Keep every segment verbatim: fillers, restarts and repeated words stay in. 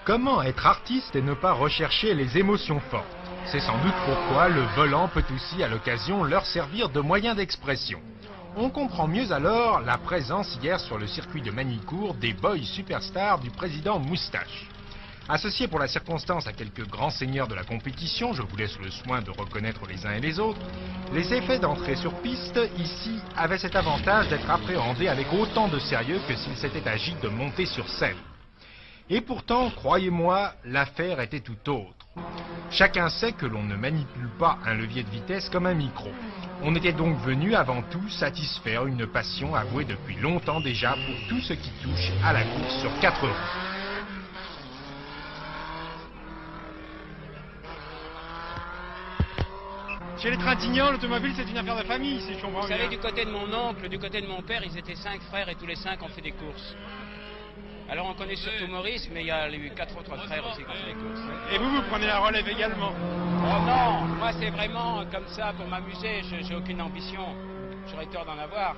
Comment être artiste et ne pas rechercher les émotions fortes? C'est sans doute pourquoi le volant peut aussi à l'occasion leur servir de moyen d'expression. On comprend mieux alors la présence hier sur le circuit de Magny-Cours des boys superstars du président Moustache. Associés pour la circonstance à quelques grands seigneurs de la compétition, je vous laisse le soin de reconnaître les uns et les autres, les effets d'entrée sur piste, ici, avaient cet avantage d'être appréhendés avec autant de sérieux que s'il s'était agi de monter sur scène. Et pourtant, croyez-moi, l'affaire était tout autre. Chacun sait que l'on ne manipule pas un levier de vitesse comme un micro. On était donc venu avant tout satisfaire une passion avouée depuis longtemps déjà pour tout ce qui touche à la course sur quatre roues. Chez les Trintignants, l'automobile c'est une affaire de famille, si je comprends bien. Vous savez, du côté de mon oncle, du côté de mon père, ils étaient cinq frères et tous les cinq ont fait des courses. Alors on connaît surtout Maurice, mais il y a eu quatre autres frères aussi qui ont fait des courses. Et vous, vous prenez la relève également? Oh non, moi c'est vraiment comme ça pour m'amuser, j'ai aucune ambition. J'aurais tort d'en avoir.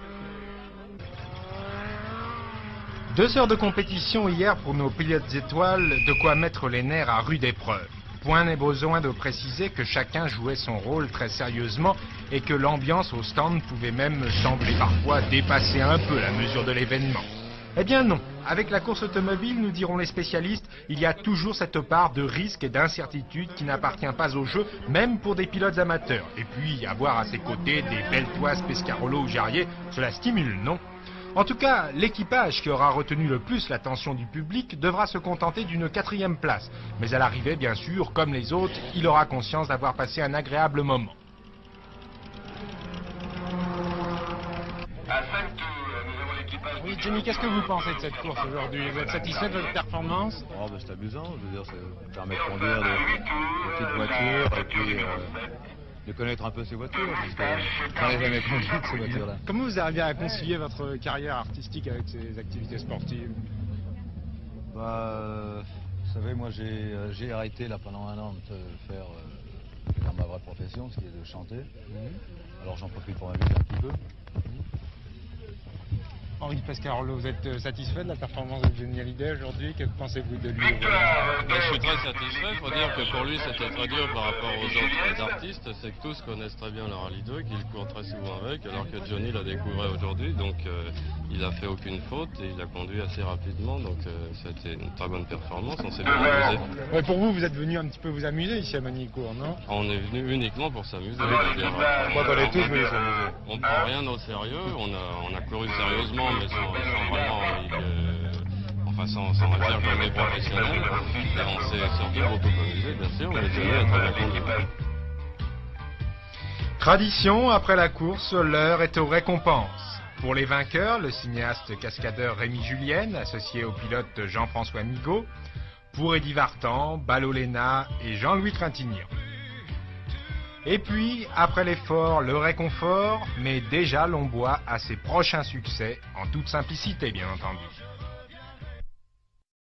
Deux heures de compétition hier pour nos pilotes étoiles, de quoi mettre les nerfs à rude épreuve. Point n'est besoin de préciser que chacun jouait son rôle très sérieusement et que l'ambiance au stand pouvait même sembler parfois dépasser un peu la mesure de l'événement. Eh bien non, avec la course automobile, nous diront les spécialistes, il y a toujours cette part de risque et d'incertitude qui n'appartient pas au jeu, même pour des pilotes amateurs. Et puis, avoir à ses côtés des belles toises Pescarolo ou Jarier, cela stimule, non ? En tout cas, l'équipage qui aura retenu le plus l'attention du public devra se contenter d'une quatrième place. Mais à l'arrivée, bien sûr, comme les autres, il aura conscience d'avoir passé un agréable moment. Oui, Jenny, qu'est-ce que vous pensez de cette course aujourd'hui? Vous êtes satisfait de votre performance? Oh, ben, c'est amusant, je veux dire, ça permet de conduire des, des petites voitures et puis euh, de connaître un peu ces voitures, parce que j'en ai jamais conduit de ces voitures-là. Comment vous arrivez à concilier votre carrière artistique avec ces activités sportives? Bah, euh, vous savez, moi j'ai euh, j'ai arrêté là pendant un an de faire, euh, faire ma vraie profession, ce qui est de chanter. Mmh. Alors j'en profite pour m'amuser un petit peu. Mmh. Henri Pescarolo, vous êtes satisfait de la performance de Johnny Hallyday aujourd'hui? Que pensez-vous de lui? Je suis très satisfait. Il faut dire que pour lui c'était très dur par rapport aux autres artistes. C'est que tous connaissent très bien le Rallye deux, qu'ils courent très souvent avec, alors que Johnny l'a découvert aujourd'hui. Donc euh, il a fait aucune faute et il a conduit assez rapidement. Donc euh, c'était une très bonne performance. On s'est bien amusé. Ouais, pour vous, vous êtes venu un petit peu vous amuser ici à Magny-Cours, non? On est venu uniquement pour s'amuser. Moi, dans les tous, je voulais s'amuser. On prend rien au sérieux. On a, on a couru sérieusement, mais sans, sans vraiment, euh, enfin sans, sans dire qu'on est professionnel. Et on s'est surtout beaucoup amusé, bien sûr, mais Johnny a très bien conduit. Tradition, après la course, l'heure est aux récompenses. Pour les vainqueurs, le cinéaste cascadeur Rémi Julienne, associé au pilote Jean-François Migaud. Pour Eddie Vartan, Balo Léna et Jean-Louis Trintignant. Et puis, après l'effort, le réconfort, mais déjà l'on boit à ses prochains succès, en toute simplicité bien entendu.